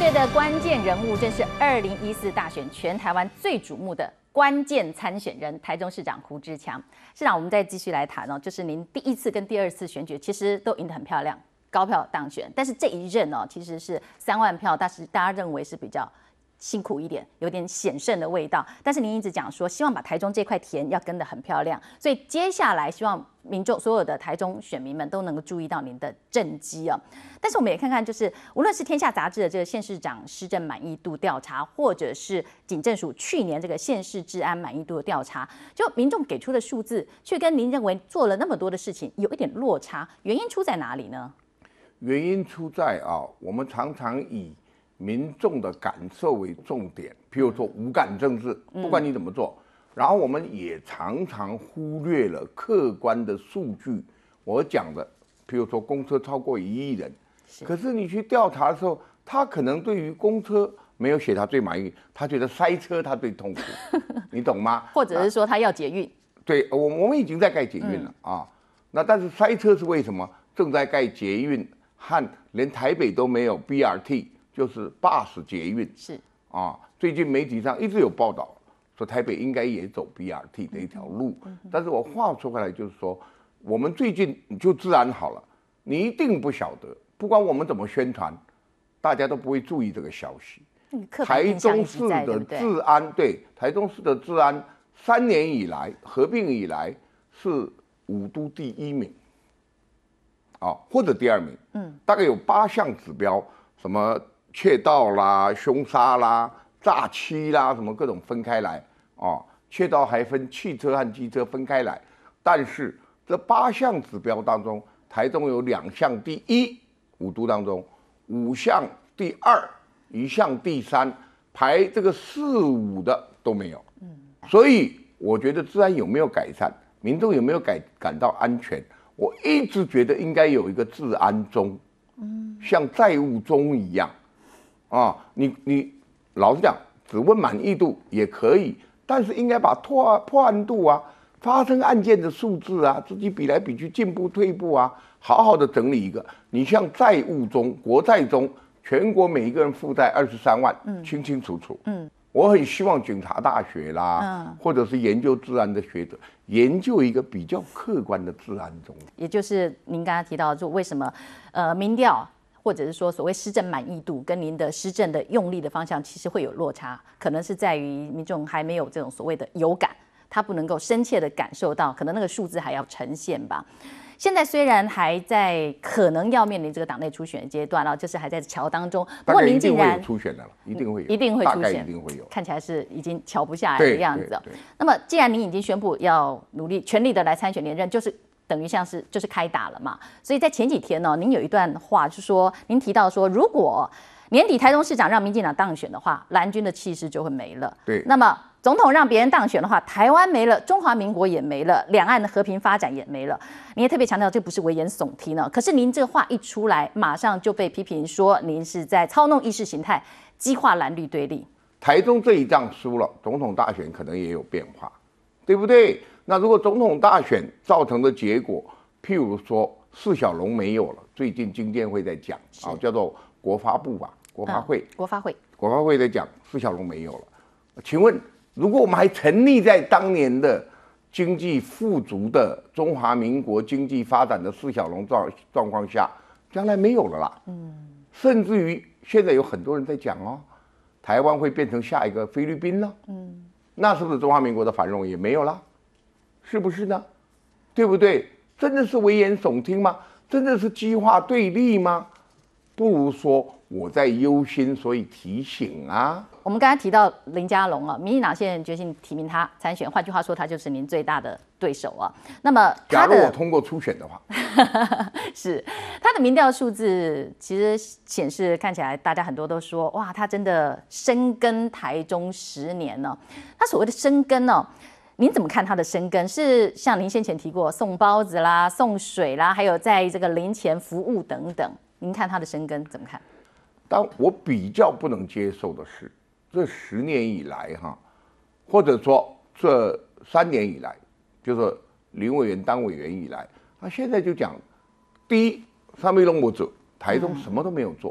月的关键人物，正是2014大选全台湾最瞩目的关键参选人，台中市长胡志强。市长，我们再继续来谈哦，就是您第一次跟第二次选举其实都赢得很漂亮，高票当选，但是这一任哦其实是3万票，但是大家认为是比较辛苦一点，有点险胜的味道。但是您一直讲说，希望把台中这块田要跟得很漂亮，所以接下来希望民众所有的台中选民们都能够注意到您的政绩哦。但是我们也看看，就是无论是天下杂志的这个县市长施政满意度调查，或者是警政署去年这个县市治安满意度的调查，就民众给出的数字，却跟您认为做了那么多的事情有一点落差，原因出在哪里呢？ 原因出在我们常常以民众的感受为重点，譬如说无感政治，不管你怎么做，然后我们也常常忽略了客观的数据。我讲的，譬如说公车超过1亿人，可是你去调查的时候，他可能对于公车没有写他最满意，他觉得塞车他最痛苦，你懂吗？ 或者是说他要捷运？ 对，我们已经在盖捷运了啊。那但是塞车是为什么？正在盖捷运，和连台北都没有 BRT。就是bus捷运是最近媒体上一直有报道说台北应该也走 BRT 的一条路，但是我话说回来就是说，我们最近就治安好了，你一定不晓得，不管我们怎么宣传，大家都不会注意这个消息。台中市的治安，对，台中市的治安3年以来合并以来是5都第1名，或者第2名，大概有8项指标，什么窃盗啦、凶杀啦、诈欺啦，什么各种分开来窃盗还分汽车和机车分开来，但是这8项指标当中，台中有2项第1，5都当中5项第2，1项第3，排这个4、5的都没有。所以我觉得治安有没有改善，民众有没有感到安全，我一直觉得应该有一个治安中，像债务中一样。你老实讲，只问满意度也可以，但是应该把破案度发生案件的数字自己比来比去，进步退步好好的整理一个。你像债务中，国债中，全国每一个人负债23万，清清楚楚。我很希望警察大学啦，或者是研究治安的学者，研究一个比较客观的治安中。 也就是您刚刚提到，就为什么民调，或者是说所谓施政满意度跟您的施政的用力的方向其实会有落差，可能是在于民众还没有这种所谓的有感，他不能够深切的感受到，可能那个数字还要呈现吧。现在虽然还在可能要面临这个党内初选的阶段就是还在瞧当中，不过您竟然出选的了，一定会有， 一定会出现， 一定会有， 看起来是已经瞧不下来的样子那么既然您已经宣布要努力全力的来参选连任，就是等于像是就是开打了嘛。所以在前几天您有一段话就是说，您提到说，如果年底台中市长让民进党当选的话，蓝军的气势就会没了。 对， 那么总统让别人当选的话，台湾没了，中华民国也没了，两岸的和平发展也没了。你也特别强调这不是危言耸听呢。可是您这话一出来，马上就被批评说您是在操弄意识形态，激化蓝绿对立。 台中这一仗输了，总统大选可能也有变化，对不对？那如果总统大选造成的结果，譬如说释小龙没有了，最近经监会在讲叫做国发部吧，国发会在讲释小龙没有了。请问，如果我们还沉溺在当年的经济富足的中华民国经济发展的释小龙状况下，将来没有了啦。甚至于现在有很多人在讲台湾会变成下一个菲律宾了。那是不是中华民国的繁荣也没有了？是不是呢？对不对？真的是危言耸听吗？真的是激化对立吗？不如说我在忧心，所以提醒我们刚才提到林佳龙民进党现在决心提名他参选，换句话说，他就是您最大的对手那么假如我通过初选的话， 是他的民调数字其实显示，看起来大家很多都说，哇，他真的深耕台中10年了。他所谓的深耕您怎么看他的深耕？是像您先前提过送包子啦、送水啦，还有在这个零钱服务等等，您看他的深耕怎么看？ 但我比较不能接受的是，这10年以来或者说这3年以来，就是林委员当委员以来，他现在就讲，第一，三位龙没做，台中什么都没有做，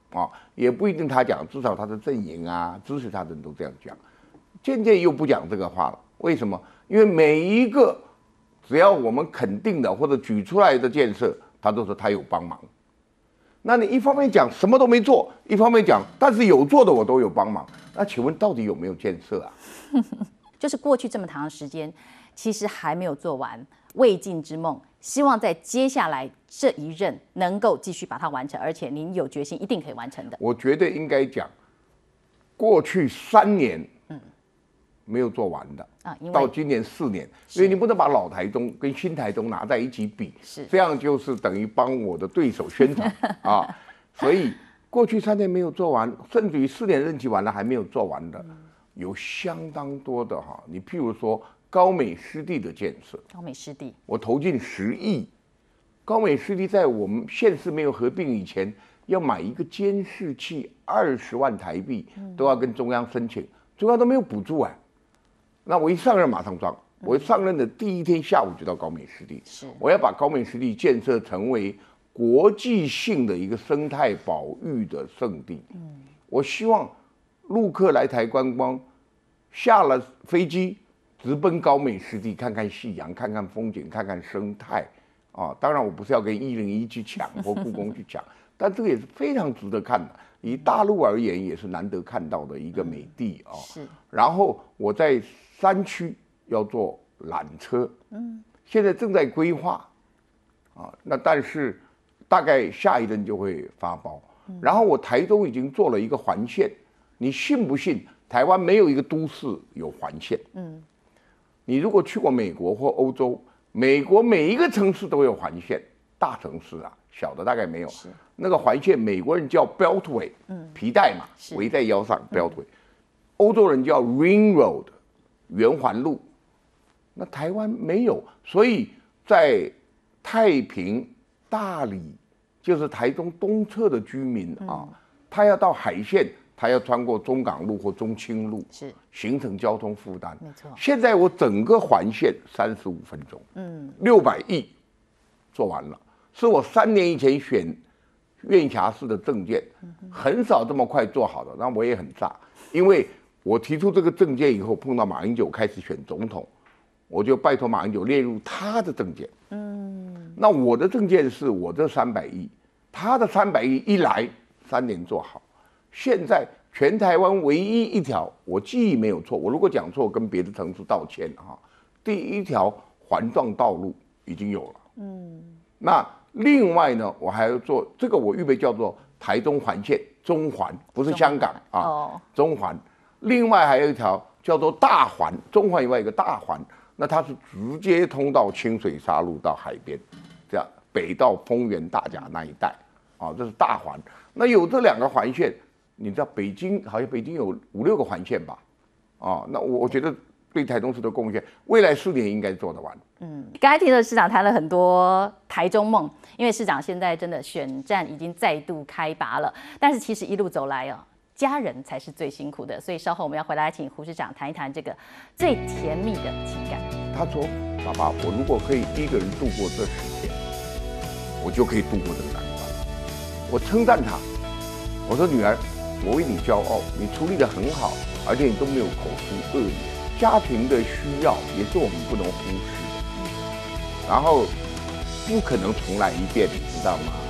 也不一定他讲，至少他的阵营啊，支持他的人都这样讲。渐渐又不讲这个话了，为什么？因为每一个只要我们肯定的或者举出来的建设，他都说他有帮忙。那你一方面讲什么都没做，一方面讲但是有做的我都有帮忙，那请问到底有没有建设啊？ 就是过去这么长的时间，其实还没有做完，未尽之梦。希望在接下来这一任能够继续把它完成，而且您有决心，一定可以完成的。 我觉得应该讲，过去3年，没有做完的到今年4年，因为你不能把老台东跟新台东拿在一起比，这样就是等于帮我的对手宣传所以过去3年没有做完，甚至于4年任期完了还没有做完的，有相当多的你譬如说高美湿地的建设， 高美湿地，我投进10亿。高美湿地在我们县市没有合并以前，要买一个监视器20万台币，都要跟中央申请，中央都没有补助那我一上任马上装，我上任的第1天下午就到高美湿地，我要把高美湿地建设成为国际性的一个生态保育的圣地。我希望陆客来台观光，下了飞机直奔高美湿地，看看夕阳，看看风景，看看生态当然我不是要跟101去抢或故宫去抢，但这个也是非常值得看的。以大陆而言，也是难得看到的一个美地然后我在山区要做缆车，现在正在规划那但是大概下一任就会发包。然后我台中已经做了一个环线，你信不信？台湾没有一个都市有环线。你如果去过美国或欧洲，美国每一个城市都有环线，大城市小的大概没有。那个环线，美国人叫 Beltway，皮带嘛，围在腰上 Beltway，欧洲人叫 Ring Road， 圆环路。那台湾没有，所以在太平、大理，就是台中东侧的居民他要到海线，他要穿过中港路或中清路，形成交通负担。 没错。 现在我整个环线35分钟，600亿做完了，是我3年以前选院辖市的政见，很少这么快做好的。那我也很炸，因为我提出这个政见以后，碰到马英九开始选总统，我就拜托马英九列入他的政见。那我的政见是我这300亿，他的300亿一来3年做好。现在全台湾唯一一条，我记忆没有错，我如果讲错，跟别的城市道歉第1条环状道路已经有了。那另外呢，我还要做这个，我预备叫做台中环线，中环，不是香港中环。另外还有一条叫做大环，中环以外一个大环，那它是直接通到清水沙路到海边，这样北到丰原大甲那一带这是大环。那有这2个环线，你知道北京好像北京有5、6个环线吧？那我觉得对台中市的贡献，未来4年应该做得完。 刚才听了市长谈了很多台中梦，因为市长现在真的选战已经再度开拔了，但是其实一路走来家人才是最辛苦的，所以稍后我们要回来请胡市长谈一谈这个最甜蜜的情感。 他说：“爸爸，我如果可以一个人度过这10天，我就可以度过这个难关。”我称赞他，我说：“女儿，我为你骄傲，你处理得很好，而且你都没有口出恶言。家庭的需要也是我们不能忽视的，然后不可能重来一遍，你知道吗？